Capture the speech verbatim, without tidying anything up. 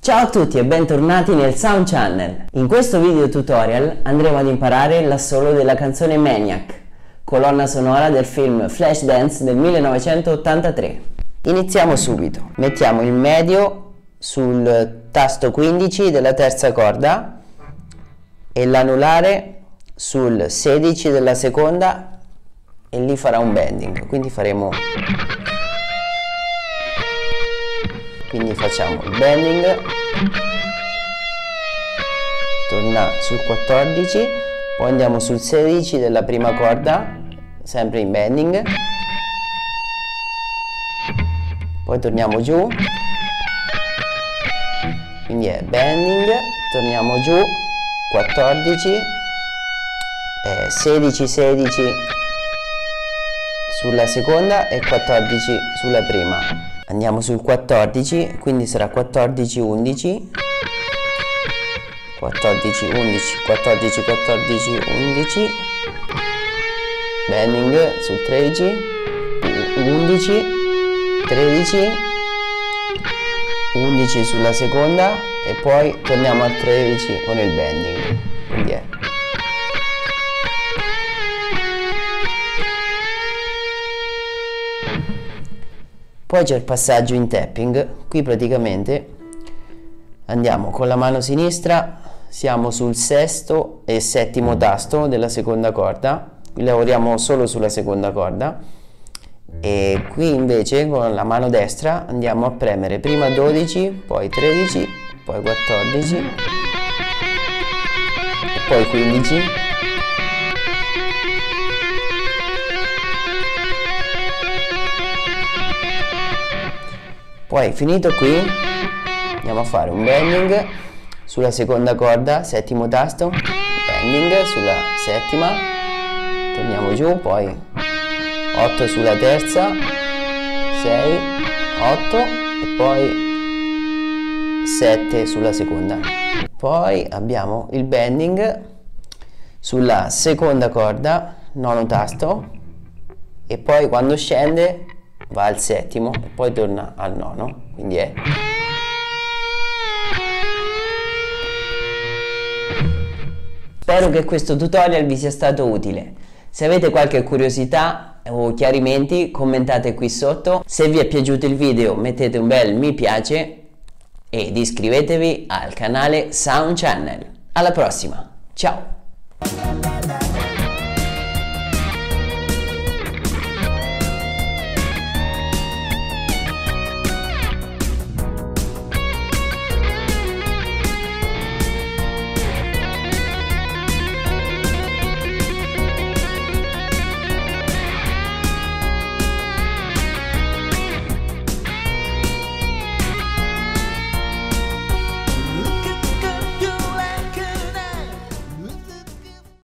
Ciao a tutti e bentornati nel Sound Channel. In questo video tutorial andremo ad imparare l'assolo della canzone Maniac, colonna sonora del film Flashdance del millenovecentottantatré. Iniziamo subito. Mettiamo il medio sul tasto quindici della terza corda e l'anulare sul sedici della seconda e lì farà un bending, quindi faremo quindi facciamo il bending, torna sul quattordici, poi andiamo sul sedici della prima corda, sempre in bending, poi torniamo giù, quindi è bending, torniamo giù, quattordici, eh, sedici sedici sulla seconda e quattordici sulla prima. Andiamo sul quattordici, quindi sarà quattordici undici, quattordici undici, quattordici quattordici undici, bending sul tredici, undici, tredici, undici sulla seconda e poi torniamo al tredici con il bending, quindi è poi c'è il passaggio in tapping. Qui praticamente andiamo con la mano sinistra, siamo sul sesto e settimo tasto della seconda corda, qui lavoriamo solo sulla seconda corda, e qui invece con la mano destra andiamo a premere prima dodici, poi tredici, poi quattordici e poi quindici, poi finito qui andiamo a fare un bending sulla seconda corda, settimo tasto, bending sulla settima, torniamo giù, poi otto sulla terza, sei, otto e poi sette sulla seconda. Poi abbiamo il bending sulla seconda corda, nono tasto, e poi quando scende va al settimo e poi torna al nono, quindi è spero che questo tutorial vi sia stato utile. Se avete qualche curiosità o chiarimenti commentate qui sotto. Se vi è piaciuto il video mettete un bel mi piace ed iscrivetevi al canale Sound Channel. Alla prossima, ciao!